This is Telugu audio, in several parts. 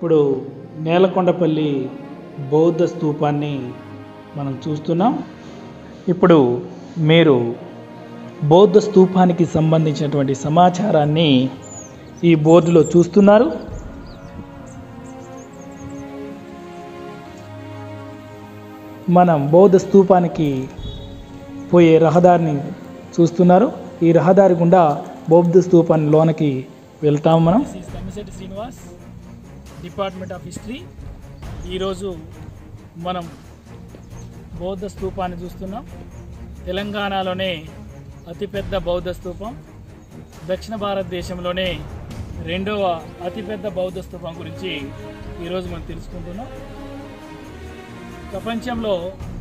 ఇప్పుడు నేలకొండపల్లి బౌద్ధ స్తూపాన్ని మనం చూస్తున్నాం. ఇప్పుడు మీరు బౌద్ధ స్తూపానికి సంబంధించినటువంటి సమాచారాన్ని ఈ బోర్డులో చూస్తున్నారు. మనం బౌద్ధ స్తూపానికి పోయే రహదారిని చూస్తున్నారు. ఈ రహదారి గుండా బౌద్ధ స్తూపాన్ని లోనకి వెళ్తాము మనం. Tammisetti Srinivas, department of history. ఈరోజు మనం బౌద్ధ స్తూపాన్ని చూస్తున్నాం. తెలంగాణలోనే అతిపెద్ద బౌద్ధ స్తూపం, దక్షిణ భారతదేశంలోనే రెండవ అతిపెద్ద బౌద్ధ స్తూపం గురించి ఈరోజు మనం తెలుసుకుంటున్నాం. ప్రపంచంలో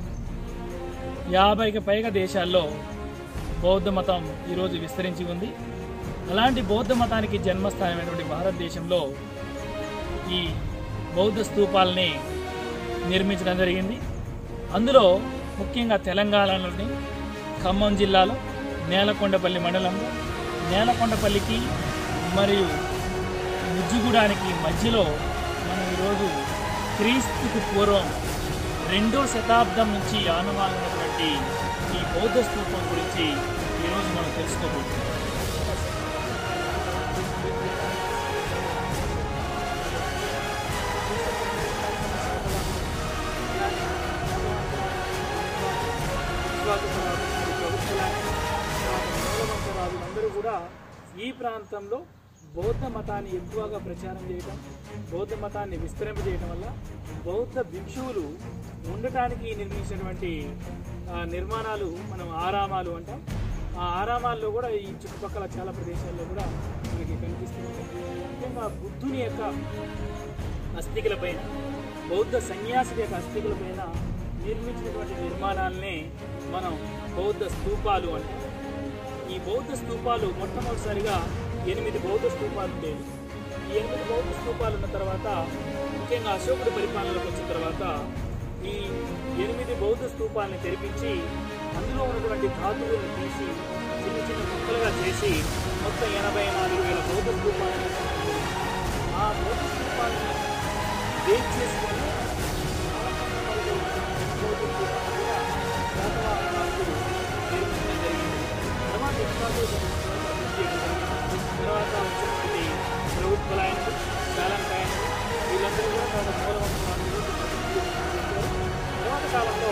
50కి పైగా దేశాల్లో బౌద్ధ మతం ఈరోజు విస్తరించి ఉంది. అలాంటి బౌద్ధ మతానికి జన్మస్థానమైనటువంటి భారతదేశంలో ఈ బౌద్ధ స్తూపాలని నిర్మించడం జరిగింది. అందులో ముఖ్యంగా తెలంగాణలోని ఖమ్మం జిల్లాలో నేలకొండపల్లి మండలంలో నేలకొండపల్లికి మరియు ముజ్జిగూడానికి మధ్యలో మనం ఈరోజు క్రీస్తుకు పూర్వం 2వ శతాబ్దం నుంచి ఆనవాలైనటువంటి ఈ బౌద్ధ స్తూపం గురించి ఈరోజు మనం తెలుసుకోబోతున్నాం. అందరూ కూడా ఈ ప్రాంతంలో బౌద్ధ మతాన్ని ఎక్కువగా ప్రచారం చేయడం, బౌద్ధ మతాన్ని విస్తరింపజేయడం వల్ల బౌద్ధ భిక్షువులు ఉండటానికి నిర్మించినటువంటి నిర్మాణాలు మనం ఆరామాలు అంటాం. ఆ ఆరామాల్లో కూడా ఈ చుట్టుపక్కల చాలా ప్రదేశాల్లో కూడా మనకి కనిపిస్తుంది. ముఖ్యంగా బుద్ధుని యొక్క అస్థికల పైన, బౌద్ధ సన్యాసుల యొక్క అస్థికల పైన నిర్మించినటువంటి నిర్మాణాలనే మనం బౌద్ధ స్తూపాలు అంటాం. ఈ బౌద్ధ స్తూపాలు మొట్టమొదటిసారిగా 8 బౌద్ధ స్తూపాలు ఉండేవి. ఈ 8 బౌద్ధ స్తూపాలు ఉన్న తర్వాత, ముఖ్యంగా అశోకుడి పరిపాలనలోకి వచ్చిన తర్వాత ఈ 8 బౌద్ధ స్తూపాలను తెరిపించి అందులో ఉన్నటువంటి ధాతువులను తీసి చిన్న చిన్న ముక్కలుగా చేసి మొత్తం 84,000 బౌద్ధ స్తూపాలను ఆ బౌద్ధ స్తూపాలను బేస్ చేసుకొని తర్వాత వచ్చినటువంటి ప్రభుత్వాలైనది, చాలంకాయనది, వీళ్ళందరూ కూడా తర్వాత కాలంలో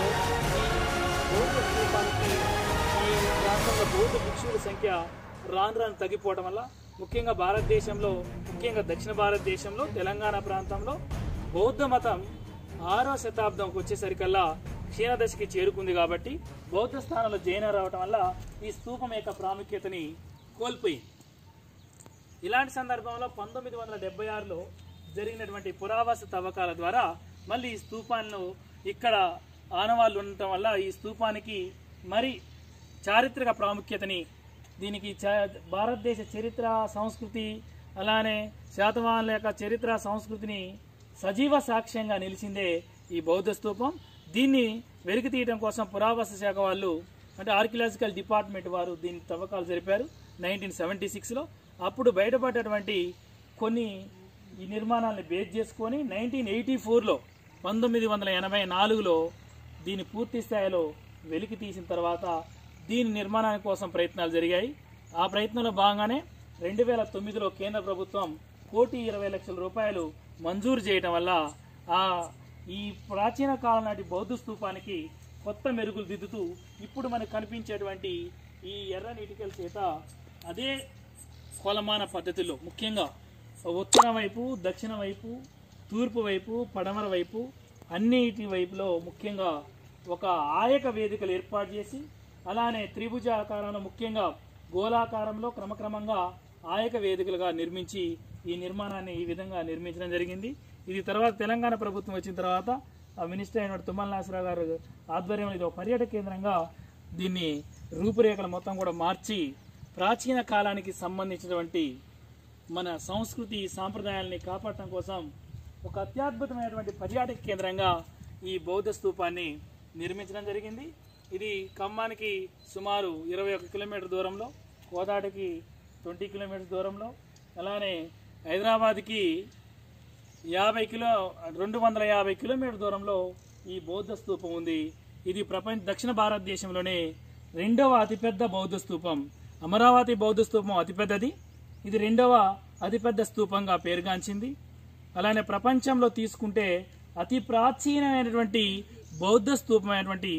ఈ బౌద్ధ స్తూపానికి ఈ ప్రాంతంలో బౌద్ధ భిక్షువుల సంఖ్య రాను తగ్గిపోవడం వల్ల ముఖ్యంగా భారతదేశంలో, ముఖ్యంగా దక్షిణ భారతదేశంలో తెలంగాణ ప్రాంతంలో బౌద్ధ మతం 6వ శతాబ్దంకి వచ్చేసరికల్లా క్షీణదశకి చేరుకుంది. కాబట్టి బౌద్ధ స్థానంలో జైన రావటం వల్ల ఈ స్తూపం యొక్క ప్రాముఖ్యతని కోల్పోయింది. ఇలాంటి సందర్భంలో 1976లో జరిగినటువంటి పురావస్తు తవ్వకాల ద్వారా మళ్ళీ ఈ స్తూపాలను ఇక్కడ ఆనవాళ్ళు ఉండటం వల్ల ఈ స్తూపానికి మరి చారిత్రక ప్రాముఖ్యతని, దీనికి భారతదేశ చరిత్ర సంస్కృతి అలానే శాతవాహనుల యొక్క చరిత్ర సంస్కృతిని సజీవ సాక్ష్యంగా నిలిచిందే ఈ బౌద్ధ స్తూపం. దీన్ని వెలికి తీయడం కోసం పురావస్తు శాఖ వాళ్ళు, అంటే ఆర్కియలాజికల్ డిపార్ట్మెంట్ వారు దీని తవ్వకాలు జరిపారు 1976లో. అప్పుడు బయటపడ్డటువంటి కొన్ని ఈ నిర్మాణాలను బేస్ చేసుకొని 1984లో 1984లో దీన్ని పూర్తి స్థాయిలో వెలికి తీసిన తర్వాత దీని నిర్మాణాని కోసం ప్రయత్నాలు జరిగాయి. ఆ ప్రయత్నంలో భాగంగానే 2009లో కేంద్ర ప్రభుత్వం 1,20,00,000 రూపాయలు మంజూరు చేయడం వల్ల ఈ ప్రాచీన కాలం నాటి బౌద్ధ స్తూపానికి కొత్త మెరుగులు దిద్దుతూ ఇప్పుడు మనకు కనిపించేటువంటి ఈ ఎర్రని ఇటుకల చేత అదే కొలమాన పద్ధతిలో, ముఖ్యంగా ఉత్తర వైపు, దక్షిణ వైపు, తూర్పు వైపు, పడమర వైపు అన్నిటి వైపులో ముఖ్యంగా ఒక ఆయక వేదికలు ఏర్పాటు చేసి, అలానే త్రిభుజాకారంలో ముఖ్యంగా గోళాకారంలో క్రమక్రమంగా ఆయక వేదికలుగా నిర్మించి ఈ నిర్మాణాన్ని ఈ విధంగా నిర్మించడం జరిగింది. ఇది తర్వాత తెలంగాణ ప్రభుత్వం వచ్చిన తర్వాత మినిస్టర్ అయిన తుమ్మల నాగేశ్వరరావు గారు ఆధ్వర్యంలో ఇది ఒక పర్యాటక కేంద్రంగా దీన్ని రూపురేఖలు మొత్తం కూడా మార్చి ప్రాచీన కాలానికి సంబంధించినటువంటి మన సంస్కృతి సాంప్రదాయాలని కాపాడటం కోసం ఒక అత్యద్భుతమైనటువంటి పర్యాటక కేంద్రంగా ఈ బౌద్ధ స్తూపాన్ని నిర్మించడం జరిగింది. ఇది ఖమ్మానికి సుమారు 21 కిలోమీటర్ దూరంలో, కోదాడకి 20 కిలోమీటర్స్ దూరంలో, అలానే హైదరాబాద్కి 250 కిలోమీటర్ల దూరంలో ఈ బౌద్ధ స్తూపం ఉంది. ఇది దక్షిణ భారతదేశంలోనే రెండవ అతిపెద్ద బౌద్ధ స్తూపం. అమరావతి బౌద్ధ స్తూపం అతిపెద్దది, ఇది రెండవ అతిపెద్ద స్తూపంగా పేరుగాంచింది. అలానే ప్రపంచంలో తీసుకుంటే అతి ప్రాచీనమైనటువంటి బౌద్ధ స్తూపమైనటువంటి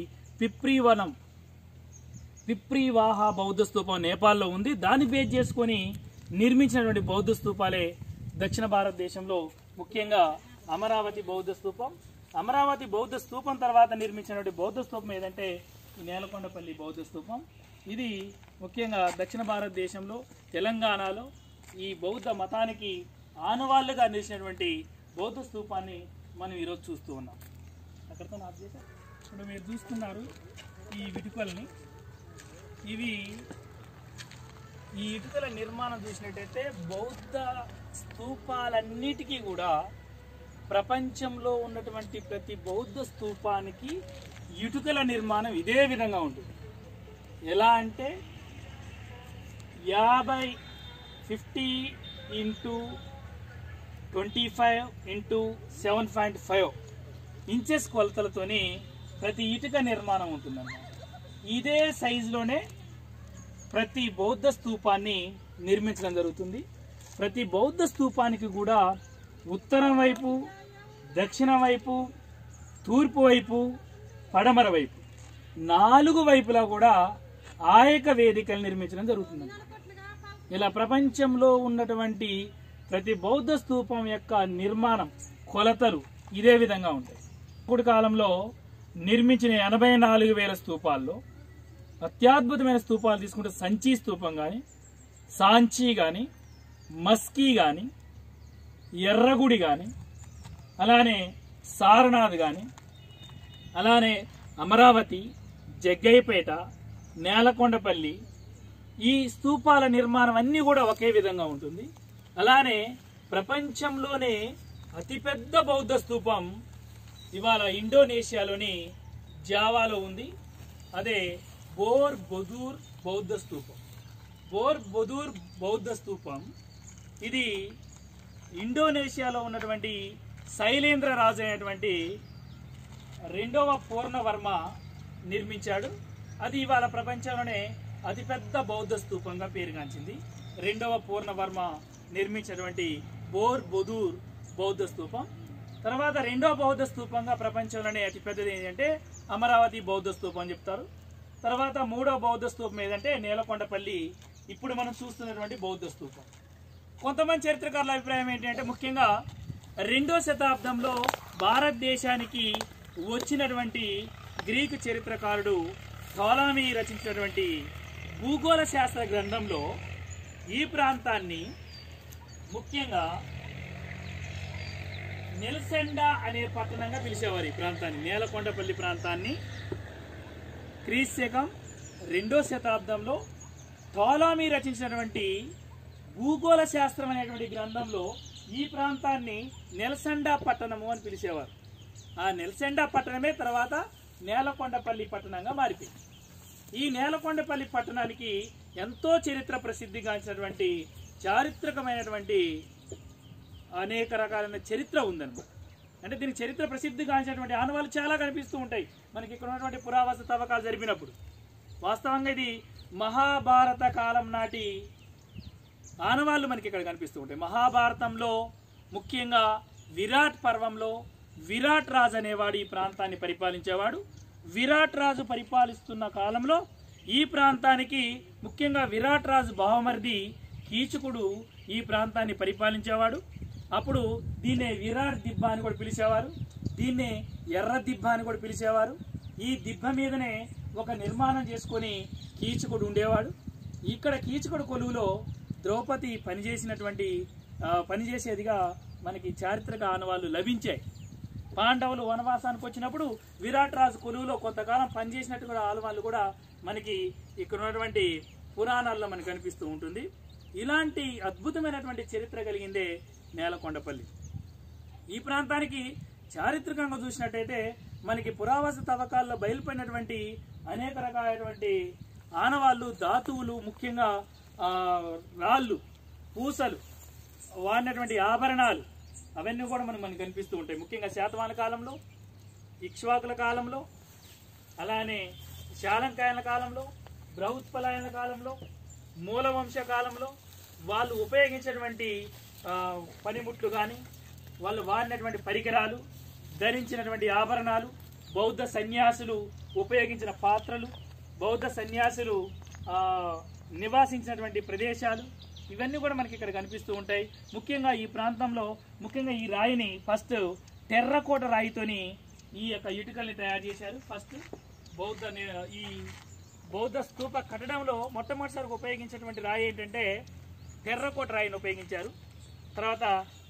పిప్రీవాహ బౌద్ధ స్తూపం నేపాల్లో ఉంది. దాన్ని బేస్ చేసుకొని నిర్మించినటువంటి బౌద్ధ స్తూపాలే దక్షిణ భారతదేశంలో ముఖ్యంగా అమరావతి బౌద్ధ స్తూపం. అమరావతి బౌద్ధ స్తూపం తర్వాత నిర్మించినటువంటి బౌద్ధ స్తూపం ఏదంటే ఈ నేలకొండపల్లి బౌద్ధ స్తూపం. ఇది ముఖ్యంగా దక్షిణ భారతదేశంలో తెలంగాణలో ఈ బౌద్ధ మతానికి ఆనవాళ్లుగా నిలిచినటువంటి బౌద్ధ స్తూపాన్ని మనం ఈరోజు చూస్తూ ఉన్నాం. అక్కడితో ఆఫ్ చేశారు. ఇప్పుడు మీరు చూస్తున్నారు ఈ ఇటుకల్ని. ఈ ఇటుకల నిర్మాణం చూసినట్టయితే బౌద్ధ స్తూపాలన్నిటికీ కూడా ప్రపంచంలో ఉన్నటువంటి ప్రతి బౌద్ధ స్తూపానికి ఇటుకల నిర్మాణం ఇదే విధంగా ఉంటుంది. ఎలా అంటే 50 x 25 x 7.5 ఇంచెస్ కొలతలతోని ప్రతి ఇటుక నిర్మాణం ఉంటుందన్నమాట. ఇదే సైజులోనే ప్రతి బౌద్ధ స్తూపాన్ని నిర్మించడం జరుగుతుంది. ప్రతి బౌద్ధ స్తూపానికి కూడా ఉత్తరం వైపు, దక్షిణం వైపు, తూర్పు వైపు, పడమర వైపు 4 వైపులా కూడా ఆయక వేదికలు నిర్మించడం జరుగుతుంది. ఇలా ప్రపంచంలో ఉన్నటువంటి ప్రతి బౌద్ధ స్తూపం యొక్క నిర్మాణం కొలతలు ఇదే విధంగా ఉంటాయి. ఇప్పుడు కాలంలో నిర్మించిన 84,000 స్తూపాల్లో అత్యద్భుతమైన స్తూపాలు తీసుకుంటే సంచి స్తూపం కానీ, సాంచి కానీ, మస్కీ కానీ, ఎర్రగుడి కానీ, అలానే సారనాథ్ కానీ, అలానే అమరావతి, జగ్గయ్యపేట, నేలకొండపల్లి, ఈ స్తూపాల నిర్మాణం అన్నీ కూడా ఒకే విధంగా ఉంటుంది. అలానే ప్రపంచంలోనే అతిపెద్ద బౌద్ధ స్తూపం ఇవాళ ఇండోనేషియాలోని జావాలో ఉంది. అదే బోర్ బొదూర్ బౌద్ధ స్తూపం. బోర్ బొదూర్ బౌద్ధ స్తూపం ఇది ఇండోనేషియాలో ఉన్నటువంటి శైలేంద్ర రాజు అయినటువంటి 2వ పూర్ణవర్మ నిర్మించాడు. అది ఇవాళ ప్రపంచంలోనే అతిపెద్ద బౌద్ధ స్తూపంగా పేరుగాంచింది. 2వ పూర్ణవర్మ నిర్మించినటువంటి బోర్ బొదూర్ బౌద్ధ స్తూపం. తర్వాత 2వ బౌద్ధ స్తూపంగా ప్రపంచంలోనే అతిపెద్దది ఏంటంటే అమరావతి బౌద్ధ స్తూపం చెప్తారు. తర్వాత 3వ బౌద్ధ స్తూపం ఏదంటే నేలకొండపల్లి, ఇప్పుడు మనం చూస్తున్నటువంటి బౌద్ధ స్తూపం. కొంతమంది చరిత్రకారుల అభిప్రాయం ఏంటంటే ముఖ్యంగా 2వ శతాబ్దంలో భారతదేశానికి వచ్చినటువంటి గ్రీకు చరిత్రకారుడు టోలమీ రచించినటువంటి భూగోళ శాస్త్ర గ్రంథంలో ఈ ప్రాంతాన్ని ముఖ్యంగా నెల్సెండా అనే పట్టణంగా పిలిచేవారు. ఈ ప్రాంతాన్ని, నేలకొండపల్లి ప్రాంతాన్ని క్రీస్తు 2వ శతాబ్దంలో టోలమీ రచించినటువంటి భూగోళ శాస్త్రం అనేటువంటి గ్రంథంలో ఈ ప్రాంతాన్ని నెల్సెండా పట్టణము అని పిలిచేవారు. ఆ నెల్సెండా పట్టణమే తర్వాత నేలకొండపల్లి పట్టణంగా మారిపోయింది. ఈ నేలకొండపల్లి పట్టణానికి ఎంతో చరిత్ర ప్రసిద్ధిగాంచినటువంటి చారిత్రకమైనటువంటి అనేక రకాలైన చరిత్ర ఉందన్నమాట. అంటే దీనికి చరిత్ర ప్రసిద్ధిగాంచినటువంటి ఆనవాళ్ళు చాలా కనిపిస్తూ ఉంటాయి మనకి ఇక్కడ ఉన్నటువంటి పురావస్తు తవ్వకాలు జరిపినప్పుడు. వాస్తవంగా ఇది మహాభారత కాలం నాటి ఆనవాళ్ళు మనకి ఇక్కడ కనిపిస్తూ ఉంటాయి. మహాభారతంలో ముఖ్యంగా విరాట్ పర్వంలో విరాట్ రాజు అనేవాడు ఈ ప్రాంతాన్ని పరిపాలించేవాడు. విరాట్ రాజు పరిపాలిస్తున్న కాలంలో ఈ ప్రాంతానికి ముఖ్యంగా విరాట్ రాజు బావమరిది కీచకుడు ఈ ప్రాంతాన్ని పరిపాలించేవాడు. అప్పుడు దీన్నే విరాట్ దిబ్బ అని కూడా పిలిచేవారు, దీన్నే ఎర్ర దిబ్బ అని కూడా పిలిచేవారు. ఈ దిబ్బ మీదనే ఒక నిర్మాణం చేసుకొని కీచకుడు ఉండేవాడు. ఇక్కడ కీచకుడు కొలువులో ద్రౌపది పనిచేసేదిగా మనకి చారిత్రక ఆనవాళ్ళు లభించాయి. పాండవులు వనవాసానికి వచ్చినప్పుడు విరాట్ రాజు కొలువులో కొంతకాలం పనిచేసినట్టు కూడా ఆనవాళ్ళు కూడా మనకి ఇక్కడ ఉన్నటువంటి పురాణాల్లో మనకు కనిపిస్తూ ఉంటుంది. ఇలాంటి అద్భుతమైనటువంటి చరిత్ర కలిగిందే నేలకొండపల్లి. ఈ ప్రాంతానికి చారిత్రకంగా చూసినట్టయితే మనకి పురావస్తు తవ్వకాల్లో బయలుపడినటువంటి అనేక రకాలైనటువంటి ఆనవాళ్ళు, ధాతువులు, ముఖ్యంగా రాళ్ళు, పూసలు, వాడినటువంటి ఆభరణాలు, అవన్నీ కూడా మనకు కనిపిస్తూ ఉంటాయి. ముఖ్యంగా శాతవాహన కాలంలో, ఇక్ష్వాకుల కాలంలో, అలానే శాలంకాయన కాలంలో, బృహత్పలాయన కాలంలో, మూలవంశ కాలంలో వాళ్ళు ఉపయోగించినటువంటి పనిముట్లు కానీ, వాళ్ళు వాడినటువంటి పరికరాలు, ధరించినటువంటి ఆభరణాలు, బౌద్ధ సన్యాసులు ఉపయోగించిన పాత్రలు, బౌద్ధ సన్యాసులు నివాసించినటువంటి ప్రదేశాలు, ఇవన్నీ కూడా మనకి ఇక్కడ కనిపిస్తూ ఉంటాయి. ముఖ్యంగా ఈ ప్రాంతంలో ముఖ్యంగా ఈ రాయిని ఫస్ట్ టెర్రకోట రాయితోని ఈ యొక్క ఇటుకల్ని తయారు చేశారు. ఫస్ట్ ఈ బౌద్ధ స్తూప కట్టడంలో మొట్టమొదటిసారి ఉపయోగించినటువంటి రాయి ఏంటంటే టెర్రకోట రాయిని ఉపయోగించారు. తర్వాత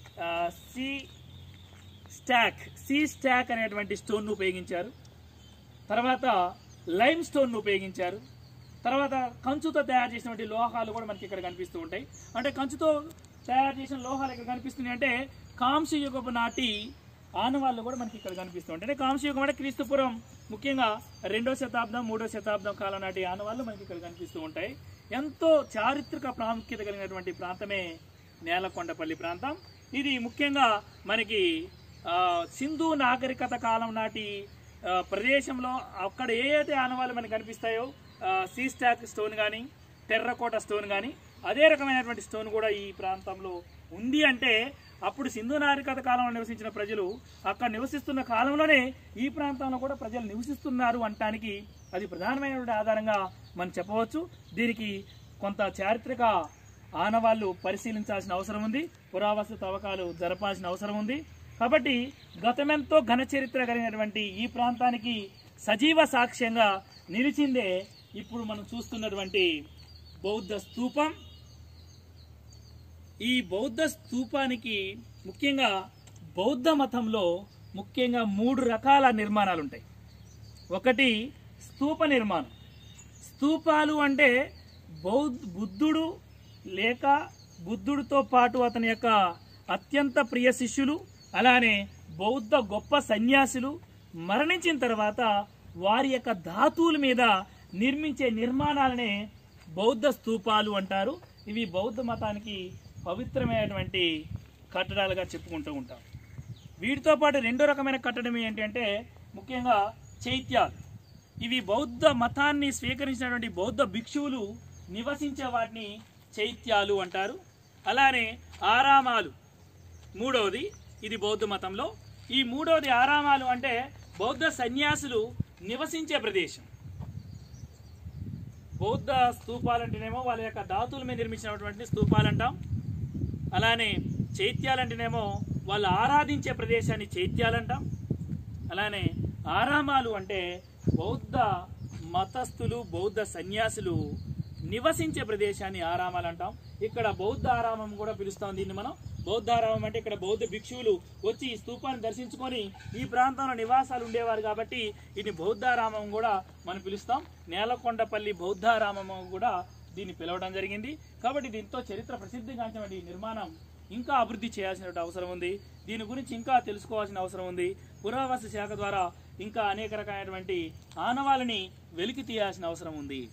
సీ స్టాక్ అనేటువంటి స్టోన్ను ఉపయోగించారు. తర్వాత లైమ్ స్టోన్ను ఉపయోగించారు. తర్వాత కంచుతో తయారు చేసినటువంటి లోహాలు కూడా మనకి ఇక్కడ కనిపిస్తూ ఉంటాయి. అంటే కంచుతో తయారు చేసిన లోహాలు ఇక్కడ కనిపిస్తున్నాయి అంటే కాంస్య యుగపు నాటి ఆనవాళ్ళు కూడా మనకి ఇక్కడ కనిపిస్తూ ఉంటాయి. అంటే కాంస్య యుగం అంటే క్రీస్తుపురం ముఖ్యంగా 2వ శతాబ్దం 3వ శతాబ్దం కాలం నాటి ఆనవాళ్ళు మనకి ఇక్కడ కనిపిస్తూ ఉంటాయి. ఎంతో చారిత్రక ప్రాముఖ్యత కలిగినటువంటి ప్రాంతమే నేలకొండపల్లి ప్రాంతం. ఇది ముఖ్యంగా మనకి సింధు నాగరికత కాలం నాటి ప్రదేశంలో అక్కడ ఏదైతే ఆనవాళ్ళు మనకి కనిపిస్తాయో సీ స్టాక్ స్టోన్ కానీ, టెర్రకోట స్టోన్ కానీ, అదే రకమైనటువంటి స్టోన్ కూడా ఈ ప్రాంతంలో ఉంది. అంటే అప్పుడు సింధు నాగరికత కాలంలో నివసించిన ప్రజలు అక్కడ నివసిస్తున్న కాలంలోనే ఈ ప్రాంతంలో కూడా ప్రజలు నివసిస్తున్నారు అనటానికి అది ప్రధానమైనటువంటి ఆధారంగా మనం చెప్పవచ్చు. దీనికి కొంత చారిత్రక ఆనవాళ్ళు పరిశీలించాల్సిన అవసరం ఉంది, పురావస్తు తవ్వకాలు జరపాల్సిన అవసరం ఉంది. కాబట్టి గతమెంతో ఘన చరిత్ర కలిగినటువంటి ఈ ప్రాంతానికి సజీవ సాక్ష్యంగా నిలిచిందే ఇప్పుడు మనం చూస్తున్నటువంటి బౌద్ధ స్తూపం. ఈ బౌద్ధ స్తూపానికి ముఖ్యంగా బౌద్ధ మతంలో ముఖ్యంగా 3 రకాల నిర్మాణాలు ఉంటాయి. ఒకటి స్తూప నిర్మాణం. స్తూపాలు అంటే బుద్ధుడు లేక బుద్ధుడితో పాటు అతని యొక్క అత్యంత ప్రియ శిష్యులు, అలానే బౌద్ధ గొప్ప సన్యాసులు మరణించిన తర్వాత వారి యొక్క ధాతువుల మీద నిర్మించే నిర్మాణాలనే బౌద్ధ స్తూపాలు అంటారు. ఇవి బౌద్ధ మతానికి పవిత్రమైనటువంటి కట్టడాలుగా చెప్పుకుంటూ ఉంటాం. వీటితో పాటు 2వ రకమైన కట్టడం ఏంటంటే ముఖ్యంగా చైత్యాలు. ఇవి బౌద్ధ మతాన్ని స్వీకరించినటువంటి బౌద్ధ భిక్షువులు నివసించే వాటిని చైత్యాలు అంటారు. అలానే ఆరామాలు 3వది, ఇది బౌద్ధ మతంలో. ఈ 3వది ఆరామాలు అంటే బౌద్ధ సన్యాసులు నివసించే ప్రదేశం. బౌద్ధ స్తూపాలంటేనేమో వాళ్ళ యొక్క ధాతువుల మీద నిర్మించినటువంటి స్తూపాలు అంటాం. అలానే చైత్యాలంటేనేమో వాళ్ళు ఆరాధించే ప్రదేశాన్ని చైత్యాలంటాం. అలానే ఆరామాలు అంటే బౌద్ధ మతస్థులు బౌద్ధ సన్యాసులు నివసించే ప్రదేశాన్ని ఆరామాలు అంటాం. ఇక్కడ బౌద్ధ ఆరామం కూడా పిలుస్తాం దీన్ని మనం. బౌద్ధ ఆరామం అంటే ఇక్కడ బౌద్ధ భిక్షువులు వచ్చి ఈ స్తూపాన్ని దర్శించుకొని ఈ ప్రాంతంలో నివాసాలు ఉండేవారు కాబట్టి ఇది బౌద్ధారామం కూడా మనం పిలుస్తాం. నేలకొండపల్లి బౌద్ధారామం కూడా దీన్ని పిలవడం జరిగింది. కాబట్టి దీంతో చరిత్ర ప్రసిద్ధిగాంచినటువంటి నిర్మాణం ఇంకా అభివృద్ధి చేయాల్సిన అవసరం ఉంది. దీని గురించి ఇంకా తెలుసుకోవాల్సిన అవసరం ఉంది. పురావస్తు శాఖ ద్వారా ఇంకా అనేక రకాలైనటువంటి ఆనవాళ్ళని వెలికి తీయాల్సిన అవసరం ఉంది.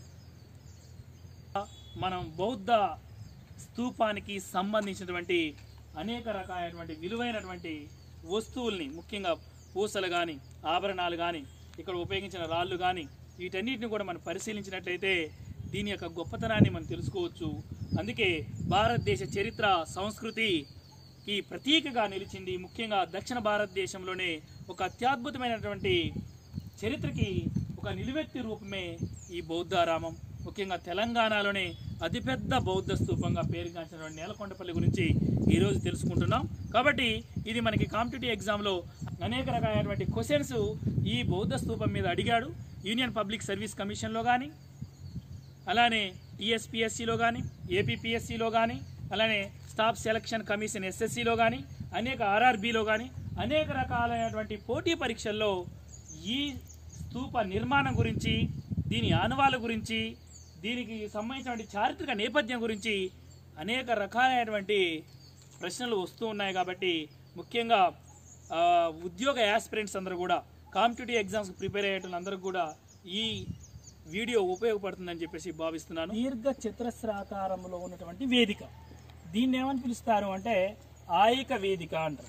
మనం బౌద్ధ స్తూపానికి సంబంధించినటువంటి అనేక రకాలైనటువంటి విలువైనటువంటి వస్తువుల్ని ముఖ్యంగా పూసలు కానీ, ఆభరణాలు కానీ, ఇక్కడ ఉపయోగించిన రాళ్ళు కానీ వీటన్నిటిని కూడా మనం పరిశీలించినట్లయితే దీని యొక్క గొప్పతనాన్ని మనం తెలుసుకోవచ్చు. అందుకే భారతదేశ చరిత్ర సంస్కృతికి ప్రతీకగా నిలిచింది. ముఖ్యంగా దక్షిణ భారతదేశంలోనే ఒక అత్యద్భుతమైనటువంటి చరిత్రకి ఒక నిలువెత్తి రూపమే ఈ బౌద్ధారామం. ముఖ్యంగా తెలంగాణలోనే అతిపెద్ద బౌద్ధ స్తూపంగా పేరుగాంచినటువంటి నేలకొండపల్లి గురించి ఈరోజు తెలుసుకుంటున్నాం. కాబట్టి ఇది మనకి కాంపిటేటివ్ ఎగ్జామ్లో అనేక రకాలైనటువంటి క్వశ్చన్స్ ఈ బౌద్ధ స్తూపం మీద అడిగాడు. యూనియన్ పబ్లిక్ సర్వీస్ కమిషన్లో కానీ, అలానే టీఎస్పీఎస్సీలో కానీ, ఏపీపీఎస్సీలో కానీ, అలానే స్టాఫ్ సెలక్షన్ కమిషన్ ఎస్ఎస్సీలో కానీ, అనేక ఆర్ఆర్బీలో కానీ అనేక రకాలైనటువంటి పోటీ పరీక్షల్లో ఈ స్తూప నిర్మాణం గురించి, దీని ఆనవాళ్ళ గురించి, దీనికి సంబంధించినటువంటి చారిత్రక నేపథ్యం గురించి అనేక రకాలైనటువంటి ప్రశ్నలు వస్తూ ఉన్నాయి. కాబట్టి ముఖ్యంగా ఉద్యోగ యాస్పిరెంట్స్ అందరూ కూడా కాంపిటేటివ్ ఎగ్జామ్స్ ప్రిపేర్ అయ్యేటందరూ కూడా ఈ వీడియో ఉపయోగపడుతుందని చెప్పేసి భావిస్తున్నాను. దీర్ఘ చతురస్రాకారంలో ఉన్నటువంటి వేదిక, దీన్ని ఏమని పిలుస్తారు అంటే ఆయిక వేదిక అంటారు.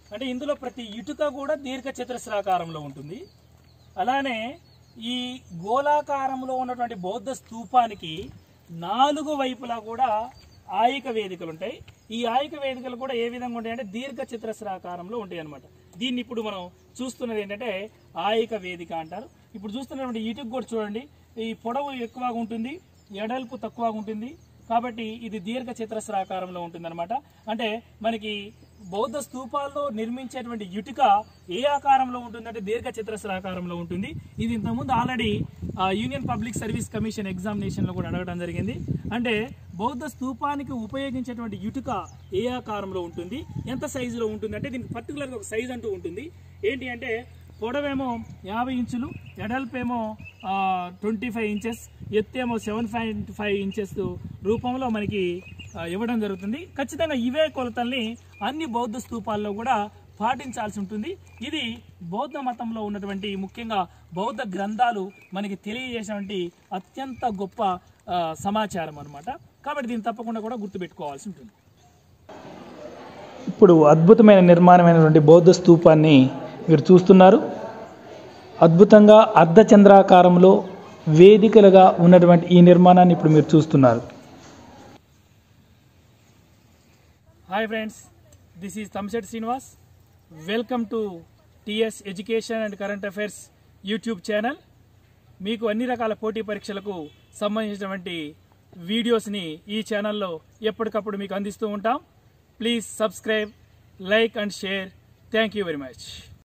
అంటే ఇందులో ప్రతి ఇటుక కూడా దీర్ఘచతురస్రాకారంలో ఉంటుంది. అలానే ఈ గోళాకారంలో ఉన్నటువంటి బౌద్ధ స్తూపానికి 4 వైపులా కూడా ఆయిక వేదికలు ఉంటాయి. ఈ ఆయిక వేదికలు కూడా ఏ విధంగా ఉంటాయంటే దీర్ఘచతురస్రాకారంలో ఉంటాయి అన్నమాట. దీన్ని ఇప్పుడు మనం చూస్తున్నది ఏంటంటే ఆయిక వేదిక అంటారు. ఇప్పుడు చూస్తున్నటువంటి ఇటుక కూడా చూడండి, ఈ పొడవు ఎక్కువగా ఉంటుంది, ఎడల్పు తక్కువగా ఉంటుంది. కాబట్టి ఇది దీర్ఘచతురస్రాకారంలో ఉంటుంది అనమాట. అంటే మనకి బౌద్ధ స్తూపాల్లో నిర్మించేటువంటి ఇటుక ఏ ఆకారంలో ఉంటుందంటే దీర్ఘచతురస్రాకారంలో ఉంటుంది. ఇది ఇంతకుముందు already union public service commission ఎగ్జామినేషన్లో కూడా అడగడం జరిగింది. అంటే బౌద్ధ స్తూపానికి ఉపయోగించేటువంటి ఇటుక ఏ ఆకారంలో ఉంటుంది, ఎంత సైజులో ఉంటుంది అంటే దీనికి పర్టికులర్గా ఒక సైజ్ అంటూ ఉంటుంది. ఏంటి అంటే పొడవేమో 50 ఇంచులు, ఎడల్పేమో 25 ఇంచెస్, ఎత్తేమో 7.5 ఇంచెస్ రూపంలో మనకి ఇవ్వడం జరుగుతుంది. ఖచ్చితంగా ఇవే కొలతల్ని అన్ని బౌద్ధ స్తూపాల్లో కూడా పాటించాల్సి ఉంటుంది. ఇది బౌద్ధ మతంలో ఉన్నటువంటి ముఖ్యంగా బౌద్ధ గ్రంథాలు మనకి తెలియజేసేటువంటి అత్యంత గొప్ప సమాచారం అన్నమాట. కాబట్టి దీన్ని తప్పకుండా కూడా గుర్తుపెట్టుకోవాల్సి ఉంటుంది. ఇప్పుడు అద్భుతమైన నిర్మాణమైనటువంటి బౌద్ధ స్తూపాన్ని మీరు చూస్తున్నారు. అద్భుతంగా అర్ధచంద్రాకారంలో వేదికలుగా ఉన్నటువంటి ఈ నిర్మాణాన్ని ఇప్పుడు మీరు చూస్తున్నారు. Hi friends, this is Tammisetti Srinivas. Welcome to TS education and current affairs YouTube channel. మీకు అన్ని రకాల పోటీ పరీక్షలకు సంబంధించినటువంటి వీడియోస్ని ఈ ఛానల్లో ఎప్పటికప్పుడు మీకు అందిస్తూ ఉంటాం. Please subscribe, like and share. Thank you very much.